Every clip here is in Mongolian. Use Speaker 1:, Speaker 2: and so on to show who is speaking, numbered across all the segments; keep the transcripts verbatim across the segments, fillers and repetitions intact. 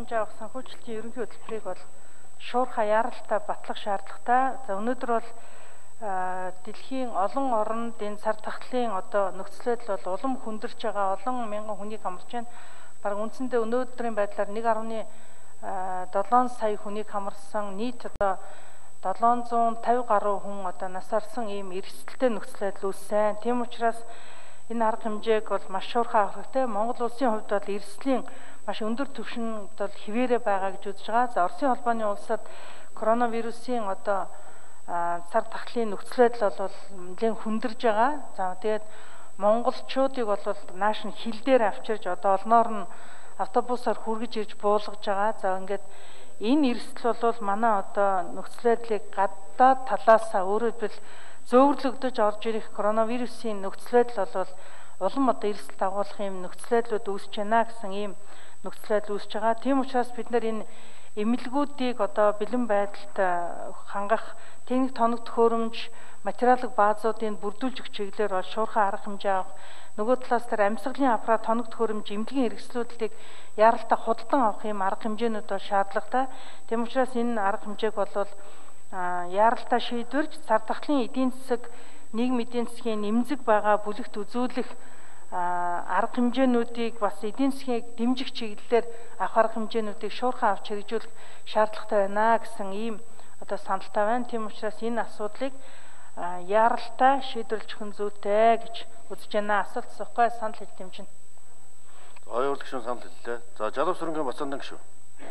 Speaker 1: хэмжээ авах санхүүжилтийн ерөнхий хөтөлбөрийг бол шуурхай яралтай батлах шаардлагатай. За өнөөдөр бол дэлхийн олон оронд энэ цар тахлын одоо нөхцөл байдал бол улам хүндэрч байгаа, олон мянган хүнийг хамарч байна. Бараг үндсэндээ өнөөдрийн байдлаар нэг гаруй долоон сая хүнийг хамарсан нийт одоо долоон зуун тавь гаруй хүн одоо насаарсан ийм эрсдэлтэй нөхцөл байдал үүссэн. Тийм учраас энэ арга хэмжээг бол маш шуурхай авах хэрэгтэй. Монгол улсын хувьд бол эрсдлийн маш өндөр түвшинд бол хിവэрэ байгаа гэж үзэж байгаа. За Оросын холбооны улсад коронавирусын одоо цар тахлын нөхцөл байдал бол нэлээд хүндэрж байгаа. За тэгээд монголчуудыг бол нааш нь хил дээр авчирж одоо олноор нь автобусаар хүргэж ирж буулгаж байгаа. За ингээд энэ эрсдэл бол манай одоо нөхцөл байдлыг гадаад талаасаа өөрөөр хэлбэл зөөврлөгдөж орж ирэх коронавирусын нөхцөл байдал бол улам одоо эрсдэл дагуулах юм нөхцөл байдлууд үүсэж байна гэсэн ийм нөхцөл байдал үүсэж байгаа. Тийм учраас бид нар энэ эмнэлгүүдийг одоо бэлэн байдалд хангах техник тоног төхөөрөмж материалын баазуудыг бүрдүүлж өгөх чиглэлээр бол шуурхай арга хэмжээ авах. Нөгөө талаас дээр амьсгалын аппарат тоног төхөөрөмж эмнэлгийн хэрэгслүүдийг яралтай худалдан авах юм арга хэмжээнүүд бол шаардлагатай. Тийм учраас энэ арга хэмжээг бол яралтай шийдвэрж цар тахлын эдийн засаг нийгмийн эдийн засгийн нэмзэг байгаа бүлэгт үзүүлэх арга хэмжээнүүдийг бас эдийн засгийг дэмжих чиглэлээр авах арга хэмжээнүүдийг шуурхай авч хэрэгжүүлэх шаардлагатай байна гэсэн ийм одоо саналтай байна. Тийм учраас энэ асуудлыг яралтай шийдвэрлэх хүн зүйтэй гэж үзэж байна. Асуулт асуухгүй санал хэл дэмжинэ.
Speaker 2: Хоёр гишүүн санал хэллээ. За Жалав сүрэнгийн Бацаандан гишүүн.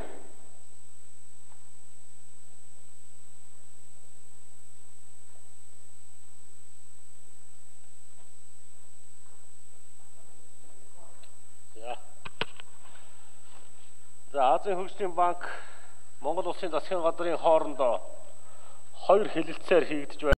Speaker 3: За Азийн хөгжлийн банк Монгол улсын засгийн газрын хоорондоо хоёр хэлэлцээр хийгдэж байна.